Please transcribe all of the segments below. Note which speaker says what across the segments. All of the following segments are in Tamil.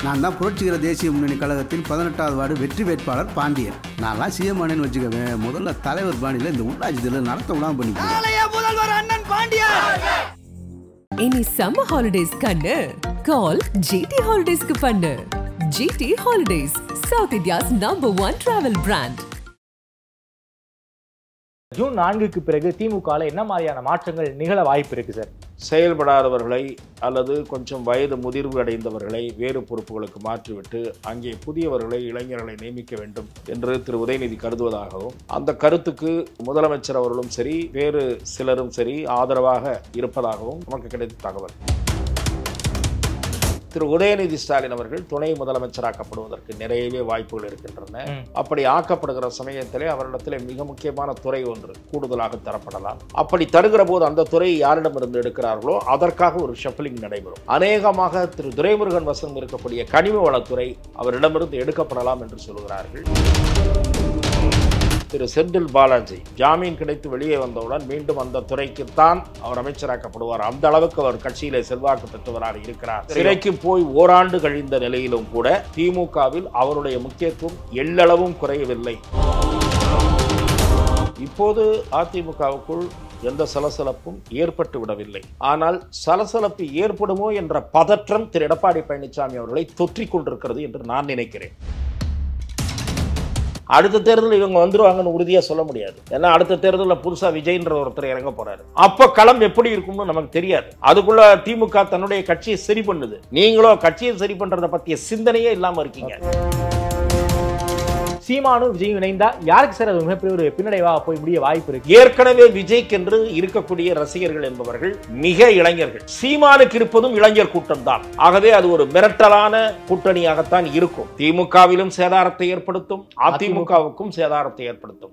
Speaker 1: நான் தான் புரட்சிகர தேசிய முன்னணி கழகத்தின் 18வது வார்டு வெற்றி வேட்பாளர் பாண்டியன். நான்லாம் சிஎம் ஆனேன்னு வச்சுக்கவேன், முதல்ல தலைவர் பாணியில் இந்த உள்ளாட்சி தேர்தல் நடத்த விடாம பண்ணிக்கிறேன்.
Speaker 2: முதல்வர் அண்ணன் பாண்டியன்.
Speaker 3: இனி சம்மர் ஹாலிடேஸ் கண்ணு கால் ஜிடி ஹாலிடேஸ்க்கு பண்ணு. GT holidays, south India's #1 travel brand.
Speaker 4: June 4க்கு பிறகு திமுகவில் என்ன மாதிரியான மாற்றங்கள் நிகழ வாய்ப்பு இருக்கு சார்?
Speaker 5: செயல்படாதவர்களை அல்லது கொஞ்சம் வயது முதிர்வு அடைந்தவர்களை வேறு பொறுப்புகளுக்கு மாற்றிவிட்டு அங்கே புதியவர்களை, இளைஞர்களை நியமிக்க வேண்டும் என்று திரு உதயநிதி கருதுவதாகவும், அந்த கருத்துக்கு முதலமைச்சர் அவர்களும் சரி வேறு சிலரும் சரி ஆதரவாக இருப்பதாகவும் நமக்கு கிடைத்த தகவல். திரு உதயநிதி ஸ்டாலின் அவர்கள் துணை முதலமைச்சராக்கப்படுவதற்கு நிறையவே வாய்ப்புகள் இருக்கின்றன. அப்படி ஆக்கப்படுகிற சமயத்திலே அவரிடத்திலே மிக முக்கியமான துறை ஒன்று கூடுதலாக தரப்படலாம். அப்படி தருகிற போது அந்த துறையை யாரிடமிருந்து எடுக்கிறார்களோ அதற்காக ஒரு ஷஃபிலிங் நடைபெறும். அநேகமாக திரு துரைமுருகன் வசம் இருக்கக்கூடிய கனிம வளத்துறை அவரிடமிருந்து எடுக்கப்படலாம் என்று சொல்கிறார்கள். திரு செந்தில் பாலாஜி ஜாமீன் கிடைத்து வெளியே வந்தவுடன் மீண்டும் அந்த துறைக்குத்தான் அவர் அமைச்சராக்கப்படுவார். அந்த அளவுக்கு அவர் கட்சியிலே செல்வாக்கு பெற்றவராக இருக்கிறார். சிறைக்கு போய் ஓராண்டு கழிந்த நிலையிலும் கூட திமுகவில் அவருடைய முக்கியத்துவம் எள்ளளவும் குறையவில்லை. இப்போது அதிமுகவுக்குள் எந்த சலசலப்பும் ஏற்பட்டு விடவில்லை. ஆனால் சலசலப்பு ஏற்படுமோ என்ற பதற்றம் திரு எடப்பாடி பழனிசாமி அவர்களை தொற்றிக் கொண்டிருக்கிறது என்று நான் நினைக்கிறேன். அடுத்த தேர்தலில் இவங்க வந்துருவாங்கன்னு உறுதியா சொல்ல முடியாது. ஏன்னா அடுத்த தேர்தலில் புதுசா விஜய்ன்ற ஒருத்தர் இறங்க போறாரு. அப்ப களம் எப்படி இருக்கும்னு நமக்கு தெரியாது. அதுக்குள்ள திமுக தன்னுடைய கட்சியை சரி பண்ணுது. நீங்களோ கட்சியை சரி பண்றதை பத்திய சிந்தனையே இல்லாம இருக்கீங்க.
Speaker 4: சீமானும் விஜயும் இணைந்தா யாருக்கு சார் அது மிகப்பெரிய ஒரு பின்னடைவா போய் முடிய வாய்ப்பு இருக்கு?
Speaker 5: ஏற்கனவே விஜய்க்கென்று இருக்கக்கூடிய ரசிகர்கள் என்பவர்கள் மிக இளைஞர்கள். சீமானுக்கு இருப்பதும் இளைஞர் கூட்டம் தான். ஆகவே அது ஒரு மிரட்டலான கூட்டணியாகத்தான் இருக்கும். திமுகவிலும் சேதாரத்தை ஏற்படுத்தும், அதிமுகவுக்கும் சேதாரத்தை ஏற்படுத்தும்.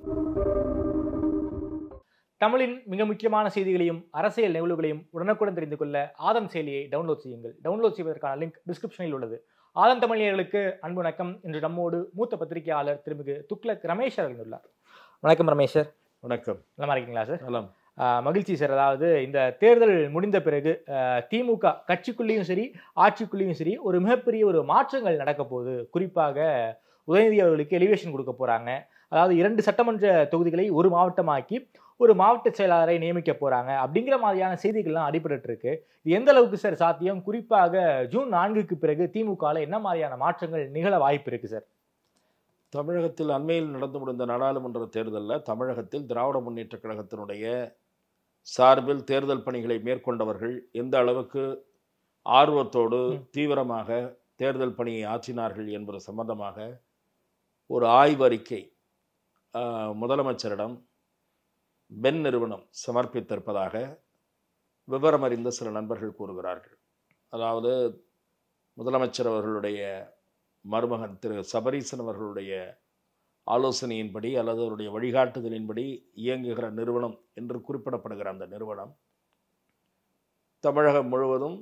Speaker 4: தமிழின் மிக முக்கியமான செய்திகளையும் அரசியல் நிகழ்வுகளையும் உடனுக்குடன் தெரிந்து கொள்ள ஆதம் செயலியை டவுன்லோட் செய்யுங்கள். டவுன்லோட் செய்வதற்கான லிங்க் டிஸ்கிரிப்ஷனில் உள்ளது. ஆதம் தமிழியர்களுக்கு அன்பு வணக்கம். இன்று நம்மோடு மூத்த பத்திரிகையாளர் திருமிகு துக்ளக் ரமேஷ் உள்ளார். வணக்கம் ரமேஷர்.
Speaker 5: வணக்கம்.
Speaker 4: நல்லா இருக்கீங்களா சார்?
Speaker 5: நலம்.
Speaker 4: மகிழ்ச்சி சார். அதாவது இந்த தேர்தல் முடிந்த பிறகு திமுக கட்சிக்குள்ளேயும் சரி ஆட்சிக்குள்ளேயும் சரி ஒரு மிகப்பெரிய ஒரு மாற்றங்கள் நடக்க போகுது. குறிப்பாக உதயநிதி அவர்களுக்கு எலிவேஷன் கொடுக்க போறாங்க. அதாவது 2 சட்டமன்ற தொகுதிகளை ஒரு மாவட்டமாக்கி ஒரு மாவட்ட செயலாளரை நியமிக்க போறாங்க அப்படிங்கிற மாதிரியான செய்திகள்லாம் அடிபட்டு இருக்கு. இது எந்த அளவுக்கு சார் சாத்தியம்? குறிப்பாக ஜூன் 4க்கு பிறகு திமுகவில் என்ன மாதிரியான மாற்றங்கள் நிகழ வாய்ப்பு இருக்கு சார்?
Speaker 5: தமிழகத்தில் அண்மையில் நடந்து முடிந்த நாடாளுமன்ற தேர்தலில் தமிழகத்தில் திராவிட முன்னேற்ற கழகத்தினுடைய சார்பில் தேர்தல் பணிகளை மேற்கொண்டவர்கள் எந்த அளவுக்கு ஆர்வத்தோடு தீவிரமாக தேர்தல் பணியை ஆற்றினார்கள் என்பது சம்பந்தமாக ஒரு ஆய்வறிக்கை முதலமைச்சரிடம் பென் நிறுவனம் சமர்ப்பித்திருப்பதாக விவரம் அறிந்த சில நண்பர்கள் கூறுகிறார்கள். அதாவது முதலமைச்சர் அவர்களுடைய மருமகன் திரு சபரீசன் அவர்களுடைய ஆலோசனையின்படி அல்லது அவருடைய வழிகாட்டுதலின்படி இயங்குகிற நிறுவனம் என்று குறிப்பிடப்படுகிற அந்த நிறுவனம் தமிழகம் முழுவதும்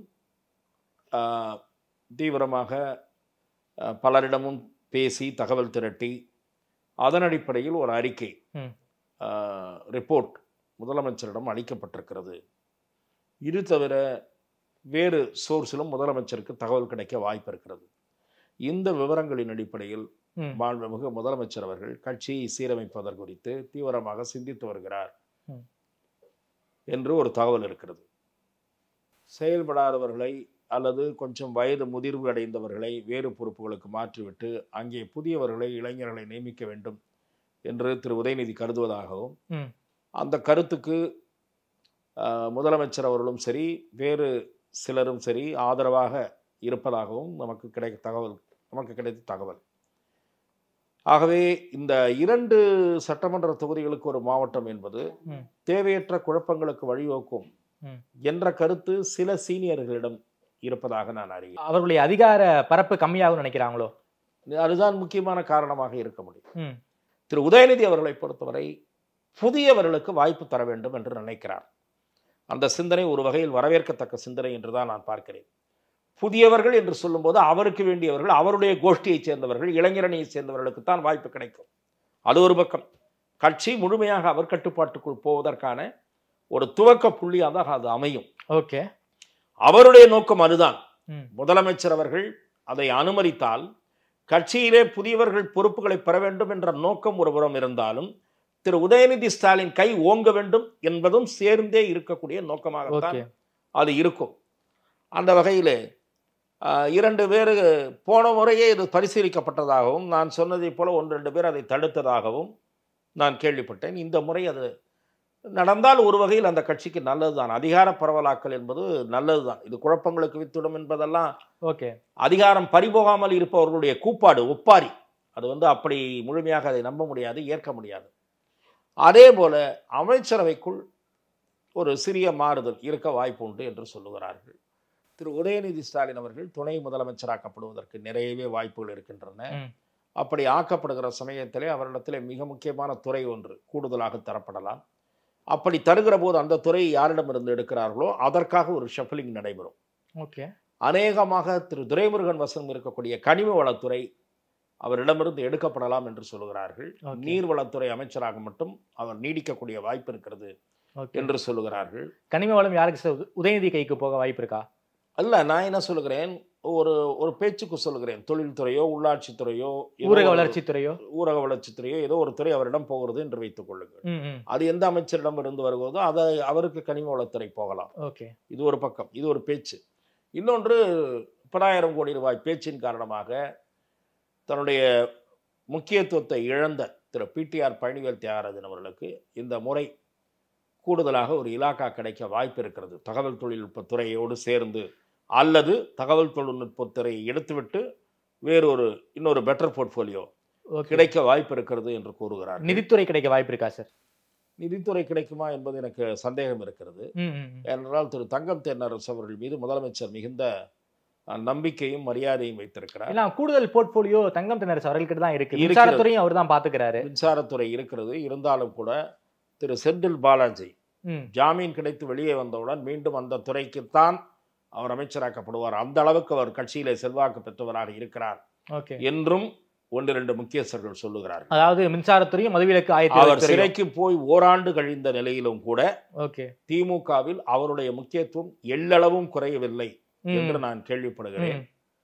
Speaker 5: தீவிரமாக பலரிடமும் பேசி தகவல் திரட்டி அதன் அடிப்படையில் ஒரு அறிக்கை ரிப்போர்ட் முதலமைச்சரிடம் அளிக்கப்பட்டிருக்கிறது. இது தவிர வேறு சோர்ஸிலும் முதலமைச்சருக்கு தகவல் கிடைக்க வாய்ப்பு இருக்கிறது. இந்த விவரங்களின் அடிப்படையில் மாண்புமிகு முதலமைச்சர் அவர்கள் கட்சியை சீரமைப்பதற்கு குறித்து தீவிரமாக சிந்தித்து வருகிறார் என்று ஒரு தகவல் இருக்கிறது. செயல்படாதவர்களை அல்லது கொஞ்சம் வயது முதிர்வு அடைந்தவர்களை வேறு பொறுப்புகளுக்கு மாற்றிவிட்டு அங்கே புதியவர்களை, இளைஞர்களை நியமிக்க வேண்டும் என்று திரு உதயநிதி கருதுவதாகவும், அந்த கருத்துக்கு முதலமைச்சர் அவர்களும் சரி வேறு சிலரும் சரி ஆதரவாக இருப்பதாகவும் நமக்கு கிடைத்த தகவல். ஆகவே இந்த 2 சட்டமன்ற தொகுதிகளுக்கு ஒரு மாவட்டம் என்பது தேவையற்ற குழப்பங்களுக்கு வழிவகுக்கும் என்ற கருத்து சில சீனியர்களிடம் இருப்பதாக நான் அறிகிறேன்.
Speaker 4: அவர்களுடைய அதிகார பரப்பு கம்மியாகும் நினைக்கிறாங்களோ?
Speaker 5: அதுதான் முக்கியமான காரணமாக இருக்க முடியும். திரு உதயநிதி அவர்களை பொறுத்தவரை புதியவர்களுக்கு வாய்ப்பு தர வேண்டும் என்று நினைக்கிறார். அந்த சிந்தனை ஒரு வகையில் வரவேற்கத்தக்க சிந்தனை என்றுதான் நான் பார்க்கிறேன். புதியவர்கள் என்று சொல்லும்போது அவருக்கு வேண்டியவர்கள், அவருடைய கோஷ்டியைச் சேர்ந்தவர்கள், இளைஞரணியை சேர்ந்தவர்களுக்குத்தான் வாய்ப்பு கிடைக்கும். அது ஒரு பக்கம். கட்சி முழுமையாக அவர் கட்டுப்பாட்டுக்குள் போவதற்கான ஒரு துவக்க புள்ளியாக அது அமையும்.
Speaker 4: ஓகே,
Speaker 5: அவருடைய நோக்கம் அதுதான். முதலமைச்சர் அவர்கள் அதை அனுமதித்தால் கட்சியிலே புதியவர்கள் பொறுப்புகளை பெற வேண்டும் என்ற நோக்கம் ஒருபுறம் இருந்தாலும் திரு உதயநிதி ஸ்டாலின் கை ஓங்க வேண்டும் என்பதும் சேர்ந்தே இருக்கக்கூடிய நோக்கமாகத்தான் அது இருக்கும். அந்த வகையில் 2 பேர் போன முறையே இது பரிசீலிக்கப்பட்டதாகவும் நான் சொன்னதை போல 1-2 பேர் அதை தடுத்ததாகவும் நான் கேள்விப்பட்டேன். இந்த முறை அது நடந்தால் ஒரு வகையில் அந்த கட்சிக்கு நல்லதுதான். அதிகார பரவலாக்கல் என்பது நல்லதுதான். இது குழப்பங்களுக்கு வித்துடும் என்பதெல்லாம் அதிகாரம் பறிபோகாமல் இருப்பவர்களுடைய கூப்பாடு, ஒப்பாரி. அது அப்படி முழுமையாக அதை நம்ப முடியாது, ஏற்க முடியாது. அதே போல அமைச்சரவைக்குள் ஒரு சிறிய மாறுதல் இருக்க வாய்ப்பு உண்டு என்று சொல்லுகிறார்கள். திரு உதயநிதி ஸ்டாலின் அவர்கள் துணை முதலமைச்சராக்கப்படுவதற்கு நிறையவே வாய்ப்புகள் இருக்கின்றன. அப்படி ஆக்கப்படுகிற சமயத்திலே அவரிடத்திலே மிக முக்கியமான துறை ஒன்று கூடுதலாக தரப்படலாம். அப்படி தருகிற போது அந்த துறை யாரிடமிருந்து எடுக்கிறார்களோ அதற்காக ஒரு ஷஃபிலிங் நடைபெறும். அநேகமாக திரு துரைமுருகன் வசம் இருக்கக்கூடிய கனிம வளத்துறை அவரிடமிருந்து எடுக்கப்படலாம் என்று சொல்லுகிறார்கள். நீர்வளத்துறை அமைச்சராக மட்டும் அவர் நீடிக்கக்கூடிய வாய்ப்பு இருக்கிறது என்று சொல்லுகிறார்கள்.
Speaker 4: கனிம வளம் யாருக்கு உதயநிதி கைக்கு போக வாய்ப்பு இருக்கா?
Speaker 5: அல்ல, நான் என்ன சொல்லுகிறேன், ஒரு பேச்சுக்கு சொல்லுகிறேன். தொழில்துறையோ உள்ளாட்சித்துறையோ
Speaker 4: ஊரக வளர்ச்சித்துறையோ ஏதோ ஒரு துறை அவரிடம் போகிறது என்று வைத்துக் கொள்ளுங்கள். அது எந்த அமைச்சரிடம் இருந்து வருகிறதோ அதை அவருக்கு கனிம வளத்துறை போகலாம். இது ஒரு பக்கம், இது ஒரு பேச்சு. இன்னொன்று 10,000 கோடி ரூபாய் பேச்சின் காரணமாக தன்னுடைய முக்கியத்துவத்தை இழந்த திரு PTR பழனிவேல் தியாகராஜன் அவர்களுக்கு இந்த முறை கூடுதலாக ஒரு இலாக்கா கிடைக்க வாய்ப்பு இருக்கிறது. தகவல் தொழில்நுட்பத்துறையோடு சேர்ந்து அல்லது தகவல் தொழில்நுட்பத்துறையை எடுத்துவிட்டு இன்னொரு பெட்டர் போர்ட்ஃபோலியோ கிடைக்க வாய்ப்பு இருக்கிறது என்று கூறுகிறார். நிதித்துறை கிடைக்க வாய்ப்பு இருக்கா சார்?
Speaker 5: நிதித்துறை கிடைக்குமா என்பது எனக்கு சந்தேகம் இருக்கிறது. ஏனென்றால் திரு தங்கம் தென்னரசு அவர்கள் மீது முதலமைச்சர் மிகுந்த நம்பிக்கையும் மரியாதையும் வைத்திருக்கிறார்.
Speaker 4: கூடுதல் போர்ட்ஃபோலியோ தங்கம் தென்னரசு அவர்கிட்ட தான் இருக்கு. மின்சாரத்துறையும் அவர் தான் பாத்துக்கிறாரு.
Speaker 5: மின்சாரத்துறை இருக்கிறது. இருந்தாலும் கூட திரு செந்தில் பாலாஜி ஜாமீன் கிடைத்து வெளியே வந்தவுடன் மீண்டும் அந்த துறைக்குத்தான் அவர் அமைச்சராக்கப்படுவார். அந்த அளவுக்கு அவர் கட்சியிலே செல்வாக்கு பெற்றவராக இருக்கிறார் என்றும் 1-2 முக்கியஸ்தர்கள் சொல்லுகிறார்கள்.
Speaker 4: அதாவது மின்சாரத்துறையும் மதுவிலக்கு
Speaker 5: அவர் சிறைக்கு போய் ஓராண்டு கழிந்த நிலையிலும் கூட திமுகவில் அவருடைய முக்கியத்துவம் எள்ளளவும் குறையவில்லை என்று நான் கேள்விப்படுகிறேன்.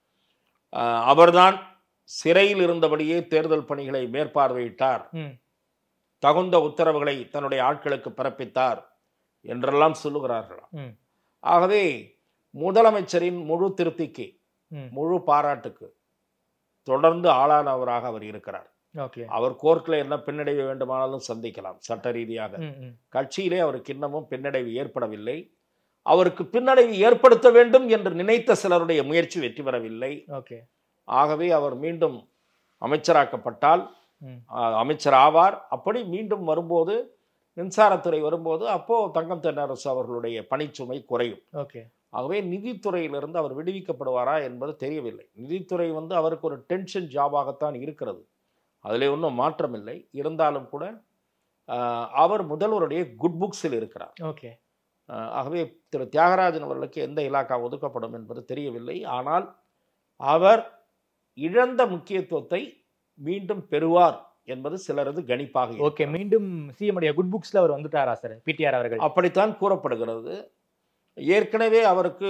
Speaker 5: அவர்தான் சிறையில் இருந்தபடியே தேர்தல் பணிகளை மேற்பார்வையிட்டார், தகுந்த உத்தரவுகளை தன்னுடைய ஆட்களுக்கு பிறப்பித்தார் என்றெல்லாம் சொல்லுகிறார்களாம். ஆகவே முதலமைச்சரின் முழு திருப்திக்கு, முழு பாராட்டுக்கு தொடர்ந்து ஆளானவராக அவர் இருக்கிறார். அவர் கோர்ட்ல என்ன பின்னடைவு வேண்டுமானாலும் சந்திக்கலாம் சட்ட ரீதியாக. கட்சியிலே அவருக்கு இன்னமும் பின்னடைவு ஏற்படவில்லை. அவருக்கு பின்னடைவு ஏற்படுத்த வேண்டும் என்று நினைத்த சிலருடைய முயற்சி வெற்றி பெறவில்லை. ஆகவே அவர் மீண்டும் அமைச்சராக்கப்பட்டால் அமைச்சர் ஆவார். அப்படி மீண்டும் வரும்போது மின்சாரத்துறை வரும்போது அப்போ தங்கம் தென்னரசு அவர்களுடைய பணிச்சுமை குறையும். ஆகவே நிதித்துறையிலிருந்து அவர் விடுவிக்கப்படுவாரா என்பது தெரியவில்லை. நிதித்துறை அவருக்கு ஒரு டென்ஷன் ஜாபாகத்தான் இருக்கிறது, அதில் ஒன்றும் மாற்றம் இல்லை. இருந்தாலும் கூட அவர் முதல்வருடைய குட் புக்ஸில் இருக்கிறார். ஆகவே திரு தியாகராஜன் அவர்களுக்கு எந்த இலாக்கா ஒதுக்கப்படும் என்பது தெரியவில்லை. ஆனால் அவர் இழந்த முக்கியத்துவத்தை மீண்டும் பெறுவார் என்பது சிலரது கணிப்பாக.
Speaker 4: மீண்டும் சிஎம் குட் புக்ஸ்ல அவர் வந்துட்டாரா சார் PTR அவர்கள்?
Speaker 5: அப்படித்தான் கூறப்படுகிறது. ஏற்கனவே அவருக்கு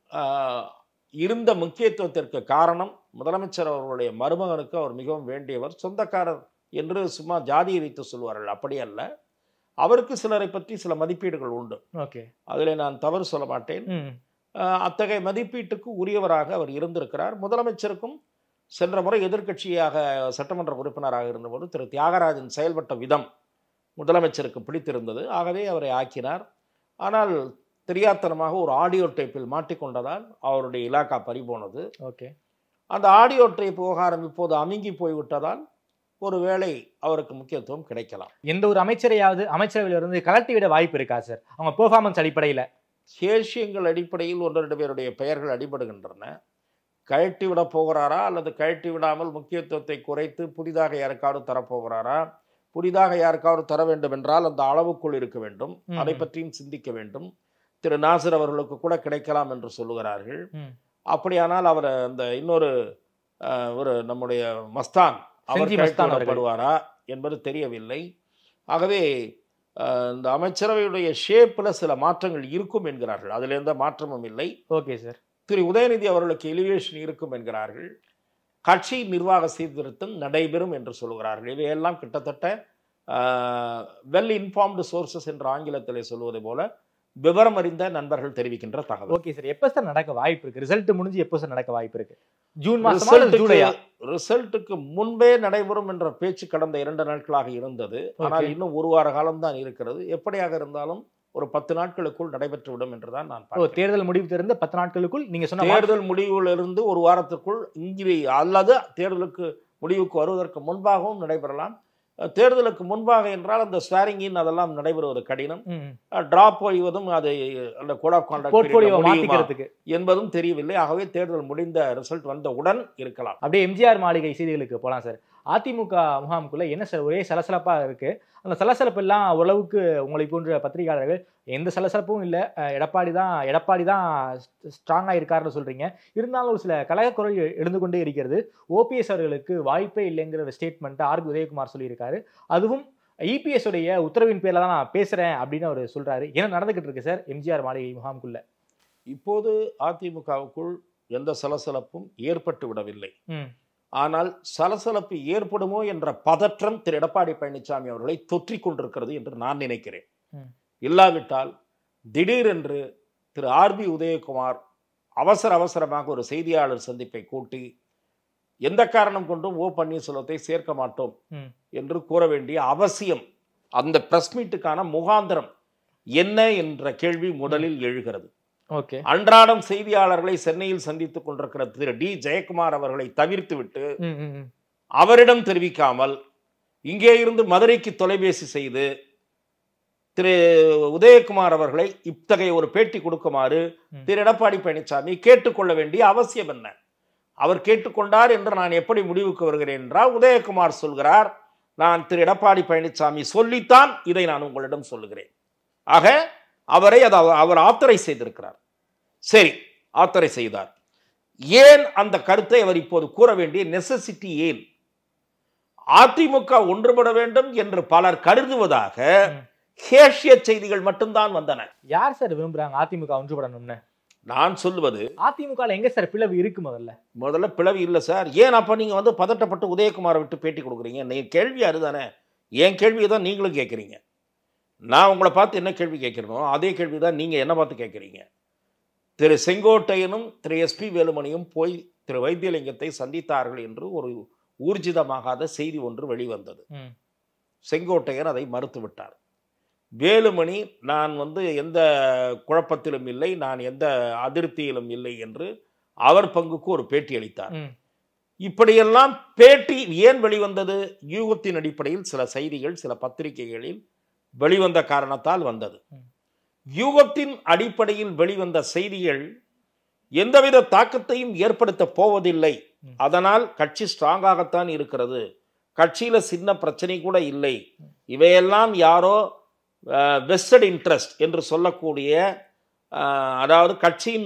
Speaker 5: இருந்த முக்கியத்துவத்திற்கு காரணம் முதலமைச்சர் அவர்களுடைய மருமகனுக்கு அவர் மிகவும் வேண்டியவர், சொந்தக்காரர் என்று சும்மா ஜாதியை வைத்து சொல்வார்கள். அப்படி அல்ல, அவருக்கு சிலரை பற்றி சில மதிப்பீடுகள் உண்டு. அதில் நான் தவறு சொல்ல மாட்டேன். அத்தகைய மதிப்பீட்டுக்கு உரியவராக அவர் இருந்திருக்கிறார். முதலமைச்சருக்கும் சென்ற முறை எதிர்க்கட்சியாக சட்டமன்ற உறுப்பினராக இருந்தபோது திரு தியாகராஜன் செயல்பட்ட விதம் முதலமைச்சருக்கு பிடித்திருந்தது. ஆகவே அவரை ஆக்கினார். ஆனால் தெரியாத்தனமாக ஒரு ஆடியோ டேப்பில் மாட்டிக்கொண்டதால் அவருடைய இலாக்கா பறிபோனது. அந்த ஆடியோ டேப் விவகாரம் இப்போது அமுங்கி போய்விட்டதால் ஒருவேளை அவருக்கு முக்கியத்துவம் கிடைக்கலாம்.
Speaker 4: எந்த ஒரு அமைச்சரையாவது அமைச்சரவையிலிருந்து கலட்டி விட வாய்ப்பு இருக்கா சார்? அவங்க பெர்ஃபார்மன்ஸ் அடிப்படையில்,
Speaker 5: சேஷியங்கள் அடிப்படையில் 1-2 பேருடைய பெயர்கள் அடிபடுகின்றன. கழட்டி விட போகிறாரா அல்லது கழட்டி விடாமல் முக்கியத்துவத்தை குறைத்து புதிதாக யாருக்காவது தரப்போகிறாரா? புதிதாக யாருக்காவது தர வேண்டும் என்றால் அந்த அளவுக்குள் இருக்க வேண்டும், அதை பற்றியும் சிந்திக்க வேண்டும். திரு நாசர் அவர்களுக்கு கூட கிடைக்கலாம் என்று சொல்லுகிறார்கள். அப்படியானால் அவர் அந்த இன்னொரு நம்முடைய மஸ்தான் படுவாரா என்பது தெரியவில்லை. ஆகவே இந்த அமைச்சரவையுடைய ஷேப்பில் சில மாற்றங்கள் இருக்கும் என்கிறார்கள். அதில் எந்த மாற்றமும் இல்லை.
Speaker 4: Okay sir.
Speaker 5: திரு உதயநிதி அவர்களுக்கு எலிவேஷன் இருக்கும் என்கிறார்கள். கட்சி நிர்வாக சீர்திருத்தம் நடைபெறும் என்று சொல்கிறார்கள். இவையெல்லாம் கிட்டத்தட்ட வெல் இன்ஃபார்ம்டு சோர்சஸ் என்று ஆங்கிலத்திலே சொல்வது போல விவரம் அறிந்த நண்பர்கள் தெரிவிக்கின்ற தகவல்.
Speaker 4: ஓகே சார், எப்ப சார் நடக்க வாய்ப்பு இருக்கு? ரிசல்ட் முடிஞ்சு எப்போ சார் நடக்க வாய்ப்பு இருக்கு? ஜூன் மாசமா இல்ல ஜூலையா?
Speaker 5: ரிசல்ட்டுக்கு முன்பே நடைபெறும் என்ற பேச்சு கடந்த 2 நாட்களாக இருந்தது. ஆனால் இன்னும் 1 வார காலம் தான் இருக்கிறது. எப்படியாக இருந்தாலும் ஒரு 10 நாட்களுக்குள் நடைபெற்றுவிடும் என்றுதான் நான் பார்க்கிறேன்.
Speaker 4: தேர்தல் முடிவு தெரிந்த 10 நாட்களுக்குள் நீங்க சொன்ன
Speaker 5: தேர்தல் முடிவிலிருந்து 1 வாரத்திற்குள் இங்கே அல்லது தேர்தலுக்கு முடிவுக்கு வருவதற்கு முன்பாகவும் நடைபெறலாம். தேர்தலுக்கு முன்பாக என்றால் அந்த ஸ்வேரிங் இன் அதெல்லாம் நடைபெறுவது கடினம். டிராப் செய்வதும் அது அந்த கோட் ஆஃப் கான்டக்ட் என்பதும் தெரியவில்லை. ஆகவே தேர்தல் முடிந்த ரிசல்ட் வந்தவுடன் இருக்கலாம்.
Speaker 4: அப்படியே எம்ஜிஆர் மாளிகை செய்திகளுக்கு போலாம் சார். அதிமுக முகாமுக்குள்ள என்ன சார் ஒரே சலசலப்பா இருக்கு? அந்த சலசலப்பு எல்லாம் ஓரளவுக்கு உங்களை போன்ற பத்திரிகையாளர்கள் எந்த சலசலப்பும் இல்லை, எடப்பாடி தான் ஸ்ட்ராங்கா இருக்காருன்னு சொல்றீங்க. இருந்தாலும் ஒரு சில கழக குரல் எழுந்து கொண்டே இருக்கிறது. ஓபிஎஸ் அவர்களுக்கு வாய்ப்பே இல்லைங்கிற ஸ்டேட்மெண்ட் ஆர் உதயகுமார் சொல்லியிருக்காரு. அதுவும் இபிஎஸ் உடைய உத்தரவின் பேர்ல தான் நான் பேசுறேன் அப்படின்னு அவர் சொல்றாரு. என்ன நடந்துகிட்டு இருக்கு சார் எம்ஜிஆர் மாளிகை முகாமுக்குள்ள?
Speaker 5: இப்போது அதிமுகவுக்குள் எந்த சலசலப்பும் ஏற்பட்டு விடவில்லை. ஆனால் சலசலப்பு ஏற்படுமோ என்ற பதற்றம் திரு எடப்பாடி பழனிசாமி அவர்களை தொற்றிக் கொண்டிருக்கிறது என்று நான் நினைக்கிறேன். இல்லாவிட்டால் திடீரென்று திரு ஆர்பி உதயகுமார் அவசரமாக ஒரு செய்தியாளர் சந்திப்பை கூட்டி எந்த காரணம் கொண்டும் ஓ பன்னீர்செல்வத்தை சேர்க்க மாட்டோம் என்று கூற வேண்டிய அவசியம், அந்த பிரஸ் மீட்டுக்கான முகாந்திரம் என்ன என்ற கேள்வி முதலில் எழுகிறது. அன்றாடம் செய்தியாளர்களை சென்னையில் சந்தித்துக் கொண்டிருக்கிற திரு டி ஜெயக்குமார் அவர்களை தவிர்த்து விட்டு அவரிடம் தெரிவிக்காமல் இங்கே இருந்து மதுரைக்கு தொலைபேசி செய்து திரு உதயகுமார் அவர்களை இத்தகைய ஒரு பேட்டி கொடுக்குமாறு திரு எடப்பாடி பழனிசாமி கேட்டுக்கொள்ள வேண்டிய அவசியம் என்ன? அவர் கேட்டுக்கொண்டார் என்று நான் எப்படி முடிவுக்கு வருகிறேன் என்றால், உதயகுமார் சொல்கிறார், நான் திரு எடப்பாடி பழனிசாமி சொல்லித்தான் இதை நான் உங்களிடம் சொல்லுகிறேன். ஆக அவர் ஆத்தரைஸ் செய்திருக்கிறார். சரி, ஆத்தரைஸ் செய்தார். ஏன் அந்த கருத்தை அவர் இப்போது கூற வேண்டிய நெசசிட்டி ஏன்? அதிமுக ஒன்றுபட வேண்டும் என்று பலர் கருதுவதாக ஹேஷிய செய்திகள் மட்டும்தான் வந்தன.
Speaker 4: யார் சார் விரும்புறாங்க அதிமுக ஒன்றுபடணும்னு?
Speaker 5: நான் சொல்லுவது,
Speaker 4: அதிமுக எங்க சார் பிளவு இருக்கு? முதல்ல
Speaker 5: பிளவு இல்லை சார். ஏன் அப்ப நீங்க பதட்டப்பட்டு உதயகுமாரை விட்டு பேட்டி கொடுக்குறீங்க? நீங்க கேள்வி அதுதானே. என் கேள்வியை தான் நீங்களும் கேட்குறீங்க. நான் உங்களை பார்த்து என்ன கேள்வி கேட்கிறனோ அதே கேள்வி தான் நீங்க என்ன பார்த்து கேட்குறீங்க. திரு செங்கோட்டையனும் திரு எஸ்பி வேலுமணியும் போய் திரு வைத்தியலிங்கத்தை சந்தித்தார்கள் என்று ஒரு ஊர்ஜிதமாகாத செய்தி ஒன்று வெளிவந்தது. செங்கோட்டையன் அதை மறுத்துவிட்டார். வேலுமணி நான் எந்த குழப்பத்திலும் இல்லை, நான் எந்த அதிருப்தியிலும் இல்லை என்று அவர் பங்குக்கு ஒரு பேட்டி அளித்தார். இப்படியெல்லாம் பேட்டி ஏன் வெளிவந்தது? யூகத்தின் அடிப்படையில் சில செய்திகள் சில பத்திரிகைகளில் வெளிவந்த காரணத்தால் வந்தது. யூகத்தின் அடிப்படையில் வெளிவந்த செய்திகள் எந்தவித தாக்கத்தையும் ஏற்படுத்த போவதில்லை. அதனால் கட்சி ஸ்ட்ராங்காகத்தான் இருக்கிறது, கட்சியில சின்ன பிரச்சனை கூட இல்லை, இவையெல்லாம் யாரோ வெஸ்டட் இன்ட்ரெஸ்ட் என்று சொல்லக்கூடிய, அதாவது கட்சியின்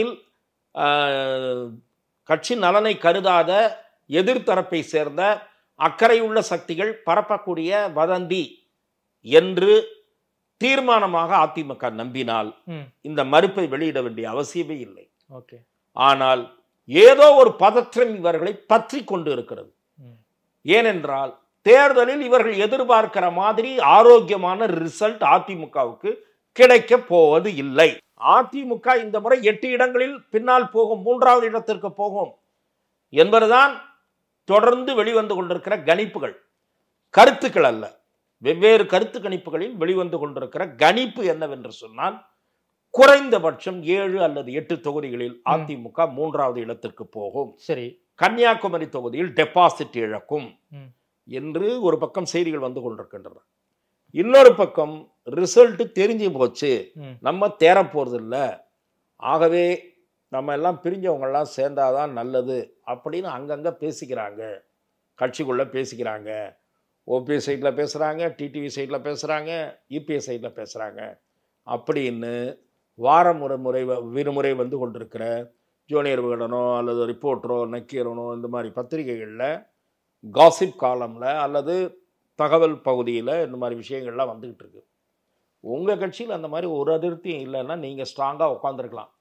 Speaker 5: நலனை கருதாத எதிர்த்தரப்பை சேர்ந்த அக்கறையுள்ள சக்திகள் பரப்பக்கூடிய வதந்தி என்று தீர்மானமாக அதிமுக நம்பினால் இந்த மறுப்பை வெளியிட வேண்டிய அவசியமே இல்லை. ஆனால் ஏதோ ஒரு பதற்றம் இவர்களை பற்றி கொண்டு இருக்கிறது. ஏனென்றால் தேர்தலில் இவர்கள் எதிர்பார்க்கிற மாதிரி ஆரோக்கியமான ரிசல்ட் அதிமுகவுக்கு கிடைக்க போவது இல்லை. அதிமுக இந்த முறை 8 இடங்களில் பின்னால் போகும், 3வது இடத்திற்கு போகும் என்பதுதான் தொடர்ந்து வெளிவந்து கொண்டிருக்கிற கணிப்புகள், கருத்துக்கள் அல்ல. வெவ்வேறு கருத்து கணிப்புகளில் வெளிவந்து கொண்டிருக்கிற கணிப்பு என்னவென்று சொன்னால், குறைந்தபட்சம் 7 அல்லது 8 தொகுதிகளில் அதிமுக 3வது இடத்திற்கு போகும். சரி, கன்னியாகுமரி தொகுதியில் டெபாசிட் இழக்கும் என்று ஒரு பக்கம் செய்திகள் வந்து கொண்டிருக்கின்றன. இன்னொரு பக்கம் ரிசல்ட் தெரிஞ்சு போச்சு, நம்ம தேர போறது இல்லை, ஆகவே நம்ம எல்லாம் பிரிஞ்சவங்க எல்லாம் சேர்ந்தாதான் நல்லது அப்படின்னு அங்கங்க பேசிக்கிறாங்க, கட்சிக்குள்ள பேசிக்கிறாங்க. ஓபிஎஸ் சைடில் பேசுகிறாங்க, டிடிவி சைடில் பேசுகிறாங்க, இபிஎஸ் சைடில் பேசுகிறாங்க அப்படின்னு வாரம் விருமுறை வந்து கொண்டிருக்கிற ஜூனியர் விகடனோ அல்லது ரிப்போர்ட்டரோ நக்கீரனோ இந்த மாதிரி பத்திரிகைகளில் காசிப் காலமில் அல்லது தகவல் பகுதியில் இந்த மாதிரி விஷயங்கள்லாம் வந்துக்கிட்டு இருக்கு. உங்கள் கட்சியில் அந்த மாதிரி ஒரு அதிருப்தியும் இல்லைன்னா நீங்கள் ஸ்ட்ராங்காக உட்காந்துருக்கலாம்.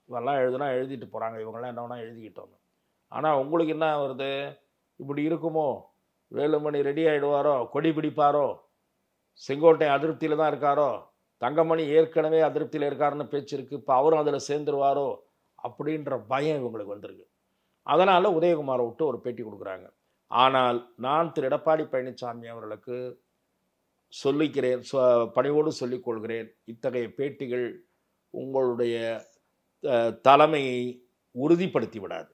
Speaker 5: இவெல்லாம் எழுதுனா எழுதிட்டு போகிறாங்க, இவங்கெல்லாம் என்ன வேணால் எழுதிக்கிட்டோம். ஆனால் உங்களுக்கு என்ன வருது, இப்படி இருக்குமோ, வேலுமணி ரெடி ஆகிடுவாரோ, கொடி பிடிப்பாரோ, செங்கோட்டை அதிருப்தியில் தான் இருக்காரோ, தங்கமணி ஏற்கனவே அதிருப்தியில் இருக்காருன்னு பேச்சு இருக்குது, இப்போ அவரும் அதில் சேர்ந்துருவாரோ அப்படின்ற பயம் இவங்களுக்கு வந்திருக்கு. அதனால் உதயகுமாரை விட்டு ஒரு பேட்டி கொடுக்குறாங்க. ஆனால் நான் திரு எடப்பாடி பழனிசாமி அவர்களுக்கு சொல்லிக்கிறேன், பணிவோடு சொல்லிக்கொள்கிறேன், இத்தகைய பேட்டிகள் உங்களுடைய தலைமையை உறுதிப்படுத்தி விடாது.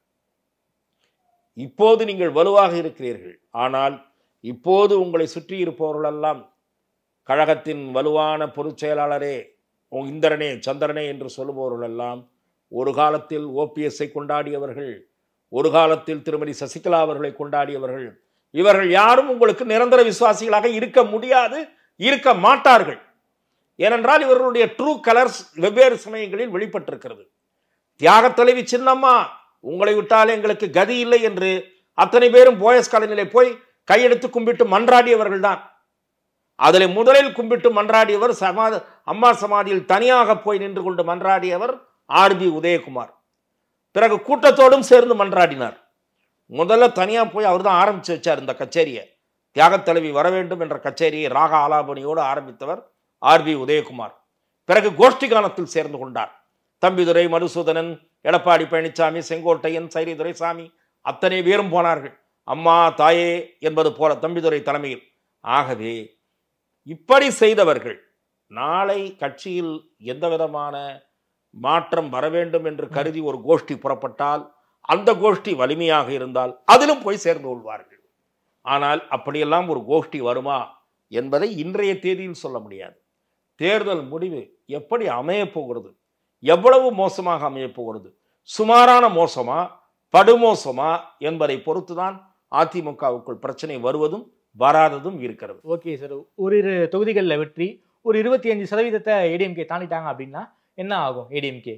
Speaker 5: இப்போது நீங்கள் வலுவாக இருக்கிறீர்கள், ஆனால் இப்போது உங்களை சுற்றி இருப்பவர்களெல்லாம் கழகத்தின் வலுவான பொதுச் செயலாளரே, இந்திரனே சந்திரனே என்று சொல்லுபவர்களெல்லாம் ஒரு காலத்தில் ஓபிஎஸ்ஐ கொண்டாடியவர்கள், ஒரு காலத்தில் திருமதி சசிகலா அவர்களை கொண்டாடியவர்கள். இவர்கள் யாரும் உங்களுக்கு நிரந்தர விசுவாசிகளாக இருக்க முடியாது, இருக்க மாட்டார்கள். ஏனென்றால் இவர்களுடைய ட்ரூ கலர்ஸ் வெவ்வேறு சமயங்களில் வெளிப்பட்டிருக்கிறது. தியாக தலைவி சின்னம்மா உங்களை விட்டால் எங்களுக்கு கதி இல்லை என்று அத்தனை பேரும் போயஸ் காலனிலே போய் கையெடுத்து கும்பிட்டு மன்றாடியவர்கள் தான். அதில் முதலில் கும்பிட்டு மன்றாடியவர் அம்மா சமாதியில் தனியாக போய் நின்று கொண்டு மன்றாடியவர் ஆர்பி உதயகுமார். பிறகு கூட்டத்தோடும் சேர்ந்து மன்றாடினார். முதல்ல தனியாக போய் அவர் தான் ஆரம்பித்து வச்சார் இந்த கச்சேரியை. தியாகத் தலைவி வர வேண்டும் என்ற கச்சேரியை ராக ஆலாபனியோடு ஆரம்பித்தவர் ஆர்பி உதயகுமார். பிறகு கோஷ்டி கானத்தில் சேர்ந்து கொண்டார். தம்பிதுரை, மதுசூதனன், எடப்பாடி பழனிசாமி, செங்கோட்டையன், சைரி துரைசாமி அத்தனை பேரும் போனார்கள், அம்மா தாயே என்பது போல தம்பிதுரை தலைமையில். ஆகவே இப்படி செய்தவர்கள் நாளை கட்சியில் எந்த விதமான மாற்றம் வர வேண்டும் என்று கருதி ஒரு கோஷ்டி புறப்பட்டால், அந்த கோஷ்டி வலிமையாக இருந்தால் அதிலும் போய் சேர்ந்து கொள்வார்கள். ஆனால் அப்படியெல்லாம் ஒரு கோஷ்டி வருமா என்பதை இன்றைய தேதியில் சொல்ல முடியாது. தேர்தல் முடிவு எப்படி அமையப் போகிறது, எவ்வளவு மோசமாக அமையப் போகிறது, சுமாரான மோசமா படுமோசமா என்பதை பொறுத்துதான் அதிமுகவுக்குள் பிரச்சனை வருவதும் வராததும் இருக்கிறது.
Speaker 4: ஓகே சார், ஒரு தொகுதிகளில் வெற்றி ஒரு 25% ஏடிஎம்கே தாண்டிட்டாங்க அப்படின்னா என்ன ஆகும்? ஏடிஎம்கே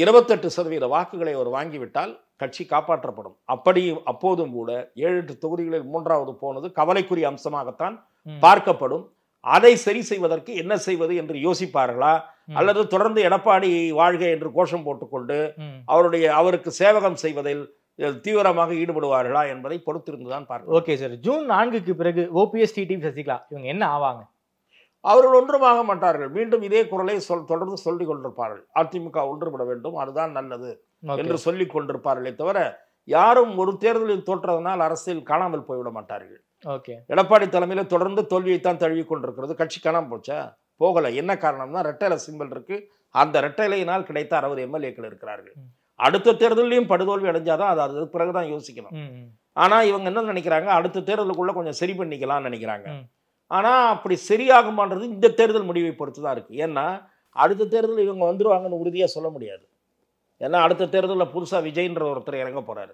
Speaker 5: 28% வாக்குகளை அவர் வாங்கிவிட்டால் கட்சி காப்பாற்றப்படும். அப்போதும் கூட 7-8 தொகுதிகளில் 3வது போனது கவலைக்குரிய அம்சமாகத்தான் பார்க்கப்படும். அதை சரி செய்வதற்கு என்ன செய்வது என்று யோசிப்பார்களா, அல்லது தொடர்ந்து எடப்பாடி வாழ்க என்று கோஷம் போட்டுக்கொண்டு அவருக்கு சேவகம் செய்வதில் தீவிரமாக ஈடுபடுவார்களா என்பதை பொறுத்திருந்துதான் பார்க்க.
Speaker 4: ஓகே சார், ஜூன் 4க்கு பிறகு ஓபிஎஸ், டிடிவி, சசிகலா இவங்க என்ன ஆவாங்க?
Speaker 5: அவர்கள் ஒன்றுமாக மாட்டார்கள். மீண்டும் இதே குரலை தொடர்ந்து சொல்லிக் கொண்டிருப்பார்கள். அதிமுக ஒன்றுபட வேண்டும், அதுதான் நல்லது என்று சொல்லிக் கொண்டிருப்பார்களே தவிர யாரும் ஒரு தேர்தலில் தோற்றதனால் அரசியல் காணாமல் போய்விட மாட்டார்கள். எடப்பாடி தலைமையில் தொடர்ந்து தோல்வியைத்தான் தழுவி கொண்டிருக்கிறது. கட்சி காணாமல் போச்சா? போகல. என்ன காரணம்னா ரெட்டையில சிம்பிள் இருக்கு. அந்த ரெட்டையிலையினால் கிடைத்த 60 எம்எல்ஏக்கள் இருக்கிறார்கள். அடுத்த தேர்தலையும் படுதோல்வி அடைஞ்சாதான் அது பிறகுதான் யோசிக்கணும். ஆனா இவங்க என்ன நினைக்கிறாங்க, அடுத்த தேர்தலுக்குள்ள கொஞ்சம் சரி பண்ணிக்கலாம்னு நினைக்கிறாங்க. ஆனா அப்படி சரியாகுமான்றது இந்த தேர்தல் முடிவை பொறுத்துதான் இருக்கு. ஏன்னா அடுத்த தேர்தல் இவங்க வந்துருவாங்கன்னு உறுதியா சொல்ல முடியாது. ஏன்னா அடுத்த தேர்தலில் புதுசா விஜய்ன்ற ஒருத்தர் இறங்க போறாரு.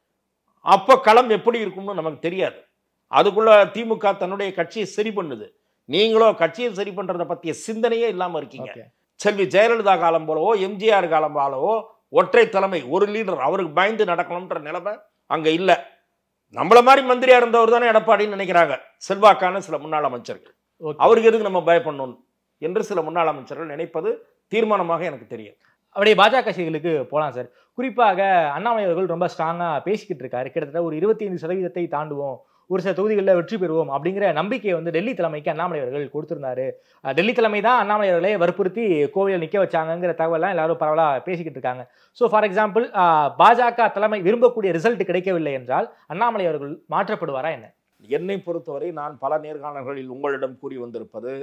Speaker 5: அப்ப களம் எப்படி இருக்கும்னு நமக்கு தெரியாது. அதுக்குள்ள திமுக தன்னுடைய கட்சியை சரி பண்ணுது. நீங்களோ கட்சியை சரி பண்றதை பத்திய சிந்தனையே இல்லாம இருக்கீங்க. செல்வி ஜெயலலிதா காலம் போலவோ எம்ஜிஆர் காலம் போலவோ ஒற்றை தலைமை, ஒரு லீடர், அவருக்கு பயந்து நடக்கணும்ன்ற நிலைமை அங்க இல்ல. நம்மள மாதிரி மந்திரியா இருந்தவர் தானே எடப்பாடின்னு நினைக்கிறாங்க செல்வாக்கான சில முன்னாள் அமைச்சர்கள். அவருக்கு எதுக்கு நம்ம பயப்படணும் என்று சில முன்னாள் அமைச்சர்கள் நினைப்பது தீர்மானமாக எனக்கு தெரியும்.
Speaker 4: அப்படியே பாஜக கட்சிகளுக்கு போகலாம் சார். குறிப்பாக அண்ணாமலை அவர்கள் ரொம்ப ஸ்ட்ராங்காக பேசிக்கிட்டு இருக்காரு. கிட்டத்தட்ட ஒரு 25% தாண்டுவோம், ஒரு சில தொகுதிகளில் வெற்றி பெறுவோம் அப்படிங்கிற நம்பிக்கையை வந்து டெல்லி தலைமைக்கு அண்ணாமலை அவர்கள் கொடுத்திருந்தாரு. டெல்லி தலைமை தான் அண்ணாமலை அவர்களை வற்புறுத்தி கோவிலில் நிற்க வச்சாங்கிற தகவலாம் எல்லாரும் பரவலாக பேசிக்கிட்டு இருக்காங்க. ஸோ ஃபார் எக்ஸாம்பிள், பாஜக தலைமை விரும்பக்கூடிய ரிசல்ட் கிடைக்கவில்லை என்றால் அண்ணாமலை அவர்கள் மாற்றப்படுவாரா என்ன?
Speaker 5: என்னை பொறுத்தவரை நான் பல நேர்காணல்களில் உங்களிடம் கூறி வந்திருப்பது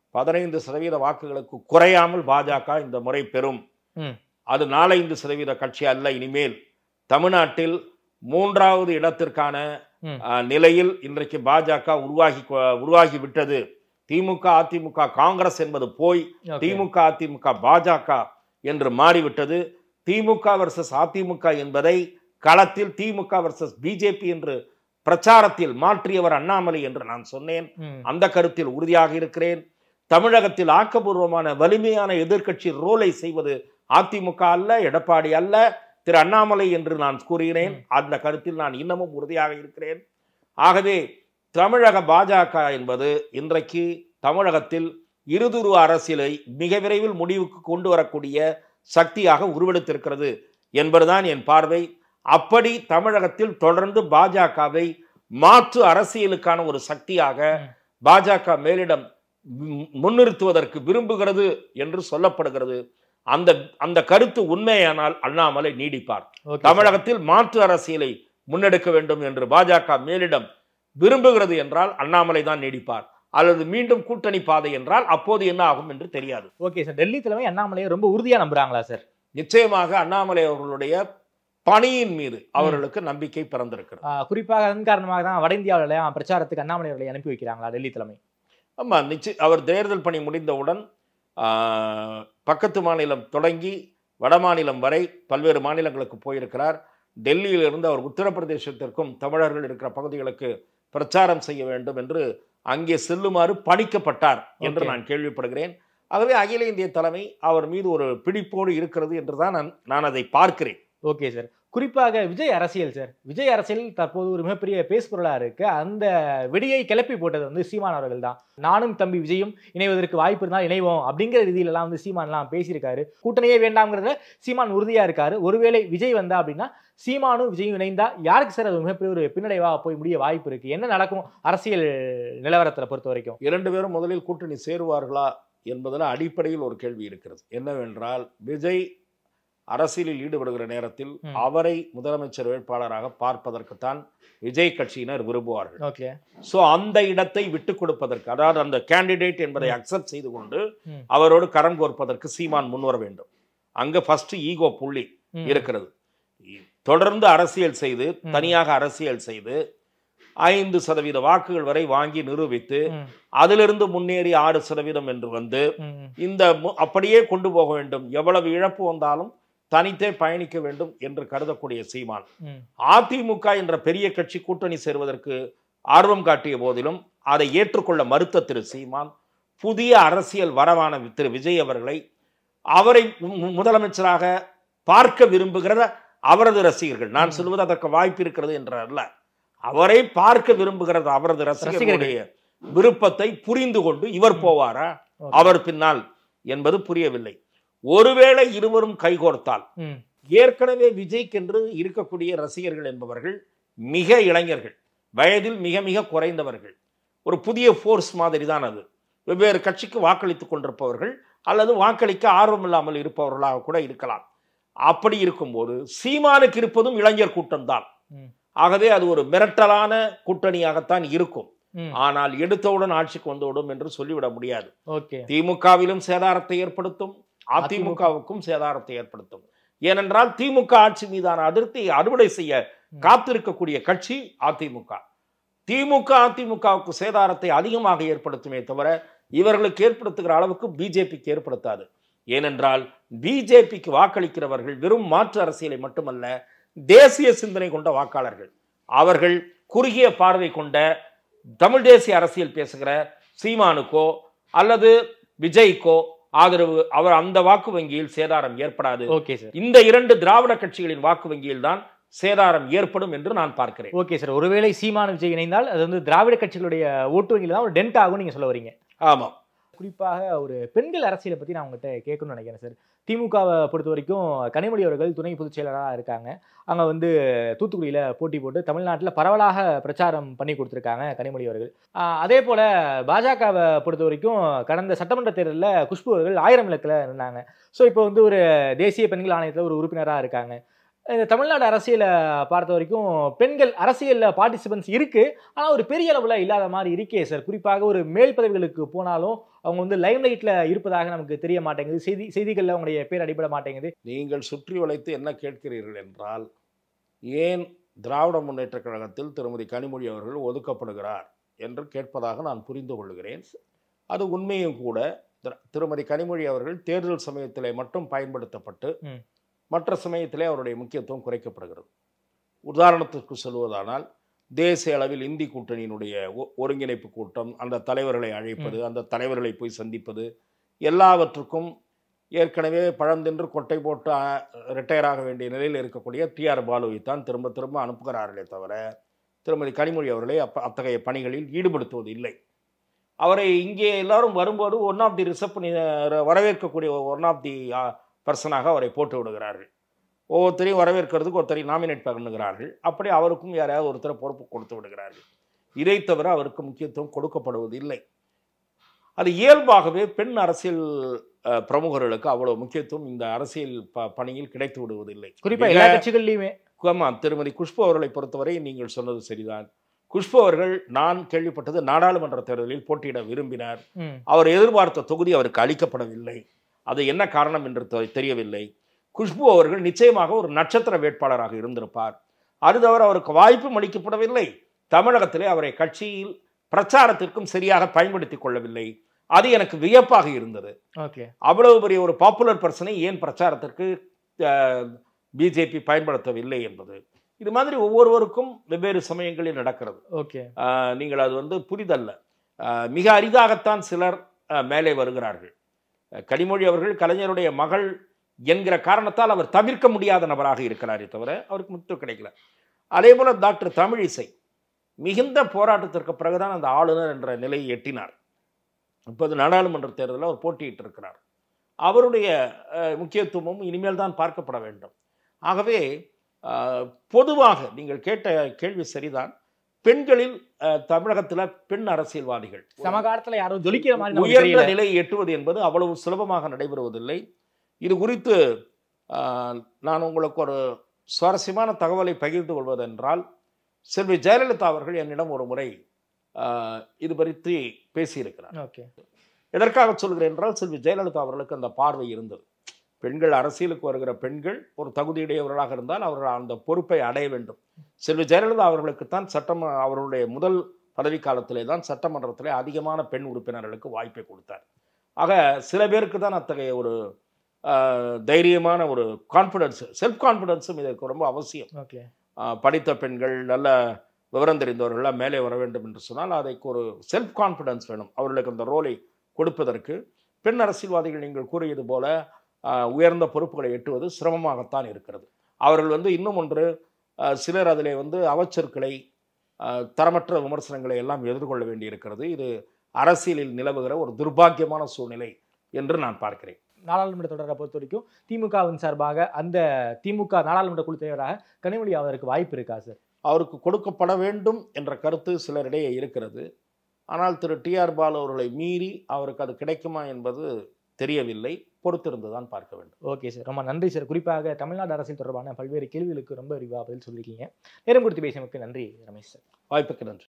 Speaker 5: 15% வாக்குகளுக்கு குறையாமல் பாஜக இந்த முறை பெறும். அது 4-5% கட்சி அல்ல. இனிமேல் தமிழ்நாட்டில் 3வது இடத்திற்கான நிலையில் இன்றைக்கு பாஜக உருவாகி விட்டது. திமுக, அதிமுக, காங்கிரஸ் என்பது போய் திமுக, அதிமுக, பாஜக என்று மாறிவிட்டது. திமுக வர்சஸ் அதிமுக என்பதை களத்தில் திமுக வர்சஸ் பிஜேபி என்று பிரச்சாரத்தில் மாற்றியவர் அண்ணாமலை என்று நான் சொன்னேன். அந்த கருத்தில் உறுதியாக இருக்கிறேன். தமிழகத்தில் ஆக்கப்பூர்வமான வலிமையான எதிர்க்கட்சி ரோலை செய்வது அதிமுக அல்ல, எடப்பாடி அல்ல, திரு அண்ணாமலை என்று நான் கூறுகிறேன். அந்த கருத்தில் நான் இன்னமும் உறுதியாக இருக்கிறேன். ஆகவே தமிழக பாஜக என்பது இன்றைக்கு தமிழகத்தில் இருதுருவ அரசியலை மிக விரைவில் முடிவுக்கு கொண்டு வரக்கூடிய சக்தியாக உருவெடுத்திருக்கிறது என்பதுதான் என் பார்வை. அப்படி தமிழகத்தில் தொடர்ந்து பாஜகவை மாற்று அரசியலுக்கான ஒரு சக்தியாக பாஜக மேலிடம் முன்னிறுத்துவதற்கு விரும்புகிறது என்று சொல்லப்படுகிறது. அந்த கருத்து உண்மையானால் அண்ணாமலை நீடிப்பார். தமிழகத்தில் மாற்று அரசியலை முன்னெடுக்க வேண்டும் என்று பாஜக மேலிடம் விரும்புகிறது என்றால் அண்ணாமலை தான் நீடிப்பார். அல்லது மீண்டும் கூட்டணி பாதை என்றால் அப்போது என்ன ஆகும் என்று தெரியாது.
Speaker 4: ஓகே சார், டெல்லி தலைமை அண்ணாமலையை ரொம்ப உறுதியா நம்புறாங்களா சார்?
Speaker 5: நிச்சயமாக அண்ணாமலை அவர்களுடைய பணியின் மீது அவர்களுக்கு நம்பிக்கை பிறந்திருக்கிறது.
Speaker 4: குறிப்பாக அதன் காரணமாக தான் வட இந்தியாவில பிரச்சாரத்துக்கு அண்ணாமலை அவர்களை அனுப்பி வைக்கிறாங்களா டெல்லி தலைமை?
Speaker 5: ஆமா, நிச்சயம். அவர் தேர்தல் பணி முடிந்தவுடன் பக்கத்து மாநிலம் தொடங்கி வட மாநிலம் வரை பல்வேறு மாநிலங்களுக்கு போயிருக்கிறார். டெல்லியிலிருந்து அவர் உத்தரப்பிரதேசத்திற்கும் தமிழர்கள் இருக்கிற பகுதிகளுக்கு பிரச்சாரம் செய்ய வேண்டும் என்று அங்கே செல்லுமாறு பணிக்கப்பட்டார் என்று நான் கேள்விப்படுகிறேன். ஆகவே அகில இந்திய தலைமை அவர் மீது ஒரு பிடிப்போடு இருக்கிறது என்றுதான் நான் அதை பார்க்கிறேன்.
Speaker 4: ஓகே சார், குறிப்பாக விஜய் அரசியல் சார், விஜய் அரசியல் தற்போது ஒரு மிகப்பெரிய பேசுபொருளா இருக்கு. அந்த வெடியை கிளப்பி போட்டது வந்து சீமான் அவர்கள் தான். நானும் தம்பி விஜயும் இணைவதற்கு வாய்ப்பு இருந்தால் இணைவோம் அப்படிங்கிற ரீதியிலலாம் வந்து சீமான்லாம் பேசியிருக்காரு. கூட்டணியே வேண்டாம்ங்கிறத சீமான் உறுதியா இருக்காரு. ஒருவேளை விஜய் வந்தா அப்படின்னா சீமானும் விஜயும் இணைந்தா யாருக்கு சார் அது மிகப்பெரிய ஒரு பின்னடைவா போய் முடிய வாய்ப்பு இருக்கு? என்ன நடக்கும் அரசியல் நிலவரத்தை பொறுத்த வரைக்கும்?
Speaker 5: இரண்டு பேரும் முதலில் கூட்டணி சேருவார்களா என்பதில் அடிப்படையில் ஒரு கேள்வி இருக்கிறது. என்னவென்றால், விஜய் அரசியலில் ஈடுபடுகிற நேரத்தில் அவரை முதலமைச்சர் வேட்பாளராக பார்ப்பதற்குத்தான் விஜய் கட்சியினர் விரும்புவார்கள். சோ அந்த இடத்தை விட்டுக் கொடுப்பதற்கு, அதாவது அந்த கேண்டிடேட் என்பதை அக்செப்ட் செய்து கொண்டு அவரோடு கரம் கோர்ப்பதற்கு சீமான் முன்வர வேண்டும். அங்க ஃபர்ஸ்ட் ஈகோ புள்ளி இருக்கிறது. தொடர்ந்து அரசியல் செய்து, தனியாக அரசியல் செய்து 5% வாக்குகள் வரை வாங்கி நிரூபித்து அதிலிருந்து முன்னேறி 6% என்று வந்து இந்த அப்படியே கொண்டு போக வேண்டும். எவ்வளவு இழப்பு வந்தாலும் தனித்தே பயணிக்க வேண்டும் என்று கருதக்கூடிய சீமான் அதிமுக என்ற பெரிய கட்சி கூட்டணி சேருவதற்கு ஆர்வம் காட்டிய போதிலும் அதை ஏற்றுக்கொள்ள மறுத்த திரு சீமான் புதிய அரசியல் வரவான திரு விஜய் அவரை முதலமைச்சராக பார்க்க விரும்புகிற அவரது ரசிகர்கள், நான் சொல்வது அதற்கு வாய்ப்பு இருக்கிறது என்ற அல்ல, அவரை பார்க்க விரும்புகிறது அவரது ரசிகர்களுடைய விருப்பத்தை புரிந்து கொண்டு இவர் போவாரா அவர் பின்னால் என்பது புரியவில்லை. ஒருவேளை இருவரும் கைகோர்த்தால், ஏற்கனவே விஜய்க்கென்று இருக்கக்கூடிய ரசிகர்கள் என்பவர்கள் மிக இளைஞர்கள், வயதில் மிக மிக குறைந்தவர்கள், ஒரு புதிய போர்ஸ் மாதிரி தான் அது. வெவ்வேறு கட்சிக்கு வாக்களித்துக் கொண்டிருப்பவர்கள் அல்லது வாக்களிக்க ஆர்வம் இல்லாமல் இருப்பவர்களாக கூட இருக்கலாம். அப்படி இருக்கும்போது சீமானுக்கு இருப்பதும் இளைஞர் கூட்டம்தான். ஆகவே அது ஒரு மிரட்டலான கூட்டணியாகத்தான் இருக்கும். ஆனால் எடுத்தவுடன் ஆட்சிக்கு வந்துவிடும் என்று சொல்லிவிட முடியாது. திமுகவிலும் சேதாரத்தை ஏற்படுத்தும், அதிமுகவுக்கும் சேதாரத்தை ஏற்படுத்தும். ஏனென்றால் திமுக ஆட்சி மீதான அதிருப்தியை அறுவடை செய்ய காத்திருக்கக்கூடிய கட்சி அதிமுக. திமுக அதிமுகவுக்கு சேதாரத்தை அதிகமாக ஏற்படுத்துமே தவிர இவர்களுக்கு ஏற்படுத்துகிற அளவுக்கு பிஜேபிக்கு ஏற்படுத்தாது. ஏனென்றால் பிஜேபிக்கு வாக்களிக்கிறவர்கள் வெறும் மாற்று அரசியலை மட்டுமல்ல, தேசிய சிந்தனை கொண்ட வாக்காளர்கள். அவர்கள் குறுகிய பார்வை கொண்ட தமிழ் தேசிய அரசியல் பேசுகிற சீமானுக்கோ அல்லது விஜய்க்கோ ஆதரவு, அவர் அந்த வாக்கு வங்கியில் சேதாரம் ஏற்படாது. இந்த இரண்டு திராவிட கட்சிகளின் வாக்கு வங்கியில் தான் சேதாரம் ஏற்படும் என்று நான் பார்க்கிறேன்.
Speaker 4: ஓகே சார், ஒருவேளை சீமான் விஜய் இணைந்தால் அது வந்து திராவிட கட்சிகளுடைய ஓட்டு வங்கியில் தான் ஒரு டென்ட் ஆகும் நீங்க சொல்ல வரீங்க?
Speaker 5: ஆமாம்.
Speaker 4: குறிப்பாக ஒரு பெண்கள் அரசியலை பற்றி நான் உங்கள்கிட்ட கேட்கணும்னு நினைக்கிறேன் சார். திமுகவை பொறுத்த வரைக்கும் கனிமொழி அவர்கள் துணை பொதுச் செயலராக இருக்காங்க. அங்கே வந்து தூத்துக்குடியில் போட்டி போட்டு தமிழ்நாட்டில் பரவலாக பிரச்சாரம் பண்ணி கொடுத்துருக்காங்க கனிமொழி அவர்கள். அதே போல் பாஜகவை பொறுத்த வரைக்கும் கடந்த சட்டமன்ற தேர்தலில் குஷ்பு அவர்கள் 1000 விளக்கில் இருந்தாங்க. ஸோ இப்போ வந்து ஒரு தேசிய பெண்கள் ஆணையத்தில் ஒரு உறுப்பினராக இருக்காங்க. இந்த தமிழ்நாடு அரசியலை பார்த்த வரைக்கும் பெண்கள் அரசியலில் பார்ட்டிசிபென்ட்ஸ் இருக்கு, ஆனால் ஒரு பெரிய அளவில் இல்லாத மாதிரி இருக்கே சார். குறிப்பாக ஒரு மேல் பதவிகளுக்கு போனாலும் அவங்க வந்து லைம் லைட்ல இருப்பதாக நமக்கு தெரிய மாட்டேங்குது. செய்திகளில் அவங்களுடைய பேர் அடிபட மாட்டேங்குது.
Speaker 5: நீங்கள் சுற்றி வளைத்து என்ன கேட்கிறீர்கள் என்றால், ஏன் திராவிட முன்னேற்ற கழகத்தில் திருமதி கனிமொழி அவர்கள் ஒதுக்கப்படுகிறார் என்று கேட்பதாக நான் புரிந்து கொள்கிறேன். அது உண்மையும் கூட. திருமதி கனிமொழி அவர்கள் தேர்தல் சமயத்திலே மட்டும் பயன்படுத்தப்பட்டு மற்ற சமயத்திலே அவருடைய முக்கியத்துவம் குறைக்கப்படுகிறது. உதாரணத்துக்கு சொல்வதானால், தேசிய அளவில் இந்தி கூட்டணியினுடைய ஒருங்கிணைப்பு கூட்டம், அந்த தலைவர்களை அழைப்பது, அந்த தலைவர்களை போய் சந்திப்பது, எல்லாவற்றுக்கும் ஏற்கனவே பழந்தென்று கொட்டை போட்டு ரிட்டையர் ஆக வேண்டிய நிலையில் இருக்கக்கூடிய டிஆர் பாலுவை தான் திரும்ப திரும்ப அனுப்புகிறார்களே தவிர திருமதி கனிமொழி அவர்களை அத்தகைய பணிகளில் ஈடுபடுத்துவது இல்லை. அவரை இங்கே எல்லாரும் வரும்போது ஒன் ஆஃப் தி ரிசப்ஷன் வரவேற்கக்கூடிய ஒன் ஆஃப் தி பர்சனாக அவரை போட்டு விடுகிறார்கள். ஒவ்வொருத்தரையும் வரவேற்கிறதுக்கு ஒருத்தரையும் நாமினேட் பண்ணுகிறார்கள். அப்படி அவருக்கும் யாரையாவது ஒருத்தரை பொறுப்பு கொடுத்து விடுகிறார்கள். இதை தவிர அவருக்கு முக்கியத்துவம் கொடுக்கப்படுவதில்லை. அது இயல்பாகவே பெண் அரசியல் பிரமுகர்களுக்கு அவ்வளவு முக்கியத்துவம் இந்த அரசியல் பணியில் கிடைத்து விடுவதில்லை.
Speaker 4: குறிப்பாக எல்லா கட்சிகள்லையுமே.
Speaker 5: ஆமாம், திருமதி குஷ்பு அவர்களை பொறுத்தவரை நீங்கள் சொன்னது சரிதான். குஷ்பு அவர்கள் நான் கேள்விப்பட்டது நாடாளுமன்ற தேர்தலில் போட்டியிட விரும்பினார். அவர் எதிர்பார்த்த தொகுதி அவருக்கு அளிக்கப்படவில்லை. அது என்ன காரணம் என்று தெரியவில்லை. குஷ்பு அவர்கள் நிச்சயமாக ஒரு நட்சத்திர வேட்பாளராக இருந்திருப்பார். அது தவிர அவருக்கு வாய்ப்பும் அளிக்கப்படவில்லை. தமிழகத்திலே அவரை கட்சியில் பிரச்சாரத்திற்கும் சரியாக பயன்படுத்தி கொள்ளவில்லை. அது எனக்கு வியப்பாக இருந்தது. அவ்வளவு பெரிய ஒரு பாப்புலர் பர்சனை ஏன் பிரச்சாரத்திற்கு பிஜேபி பயன்படுத்தவில்லை என்பது. இது மாதிரி ஒவ்வொருவருக்கும் வெவ்வேறு சமயங்களில் நடக்கிறது. நீங்கள் அது புரிதல்ல. மிக அரிதாகத்தான் சிலர் மேலே வருகிறார்கள். கனிமொழி அவர்கள் கலைஞருடைய மகள் என்கிற காரணத்தால் அவர் தவிர்க்க முடியாத நபராக இருக்கிறாரே தவிர அவருக்கு முக்கியம் கிடைக்கல. அதே போல டாக்டர் தமிழிசை மிகுந்த போராட்டத்திற்கு பிறகுதான் அந்த ஆளுநர் என்ற நிலையை எட்டினார். இப்போது நாடாளுமன்ற தேர்தலில் அவர் போட்டியிட்டு இருக்கிறார். அவருடைய முக்கியத்துவமும் இனிமேல் தான் பார்க்கப்பட வேண்டும். ஆகவே பொதுவாக நீங்கள் கேட்ட கேள்வி சரிதான். பெண்களில் தமிழகத்தில் பெண் அரசியல்வாதிகள்
Speaker 4: சமகாலத்தில் யாரும் ஜொலிக்கிற மாதிரி
Speaker 5: உயர்ந்த நிலையை எட்டுவது என்பது அவ்வளவு சுலபமாக நடைபெறுவதில்லை. இது குறித்து நான் உங்களுக்கு ஒரு சுவாரஸ்யமான தகவலை பகிர்ந்து கொள்வதென்றால், செல்வி ஜெயலலிதா அவர்கள் என்னிடம் ஒரு முறை இது பற்றி பேசியிருக்கிறார். எதற்காக சொல்கிறேன் என்றால், செல்வி ஜெயலலிதா அவர்களுக்கு அந்த பார்வை இருந்தது. பெண்கள் அரசியலுக்கு வருகிற பெண்கள் ஒரு தகுதியுடையவர்களாக இருந்தால் அவர்கள் அந்த பொறுப்பை அடைய வேண்டும். செல்வி ஜெயலலிதா அவர்களுக்குத்தான் அவருடைய முதல் பதவி காலத்திலே தான் சட்டமன்றத்திலே அதிகமான பெண் உறுப்பினர்களுக்கு வாய்ப்பை கொடுத்தார். ஆக சில பேருக்கு தான் அத்தகைய ஒரு தைரியமான ஒரு கான்ஃபிடன்ஸ், செல்ஃப் கான்ஃபிடன்ஸும் இதற்கு ரொம்ப அவசியம். படித்த பெண்கள், நல்ல விவரம் தெரிந்தவர்கள்லாம் மேலே வர வேண்டும் என்று சொன்னால் அதுக்கு ஒரு செல்ஃப் கான்ஃபிடன்ஸ் வேணும். அவர்களுக்கு அந்த ரோலை கொடுப்பதற்கு பெண் அரசியல்வாதிகள் நீங்கள் கூறியது போல உயர்ந்த பொறுப்புகளை எட்டுவது சிரமமாகத்தான் இருக்கிறது. அவர்கள் இன்னும் ஒன்று, சிலர் அதிலே அவச்சொற்களை, தரமற்ற விமர்சனங்களை எல்லாம் எதிர்கொள்ள வேண்டியிருக்கிறது. இது அரசியலில் நிலவுகிற ஒரு துர்பாக்கியமான சூழ்நிலை என்று நான் பார்க்கிறேன்.
Speaker 4: நாடாளுமன்ற தொடரை பொறுத்த வரைக்கும் திமுகவின் சார்பாக அந்த திமுக நாடாளுமன்ற குழு தலைவராக கனிமொழி அவருக்கு வாய்ப்பு இருக்கா சார்?
Speaker 5: அவருக்கு கொடுக்கப்பட வேண்டும் என்ற கருத்து சிலரிடையே இருக்கிறது. ஆனால் திரு டி.ஆர். பாலு அவர்களை மீறி அவருக்கு அது கிடைக்குமா என்பது தெரியவில்லை. பொறுத்திருந்துதான் பார்க்க வேண்டும்.
Speaker 4: ஓகே சார், ரொம்ப நன்றி சார். குறிப்பாக தமிழ்நாடு அரசியல் தொடர்பான பல்வேறு கேள்விகளுக்கு ரொம்ப விரிவாக பதில் சொல்லியிருக்கீங்க. நேரம் கொடுத்து பேசியமைக்கு நன்றி ரமேஷ் சார்.
Speaker 5: வாய்ப்புக்கு நன்றி.